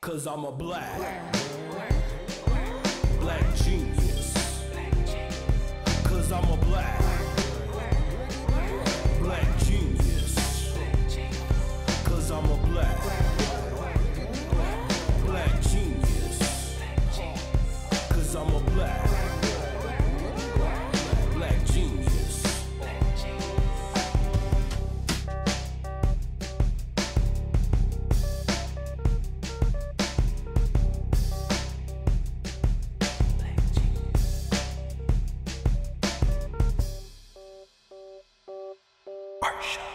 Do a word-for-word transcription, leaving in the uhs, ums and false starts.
Cause I'm a black, black genius. Cause I'm a black, black genius. Cause I'm a black, black genius. Cause I'm a black, black genius. Art Shop.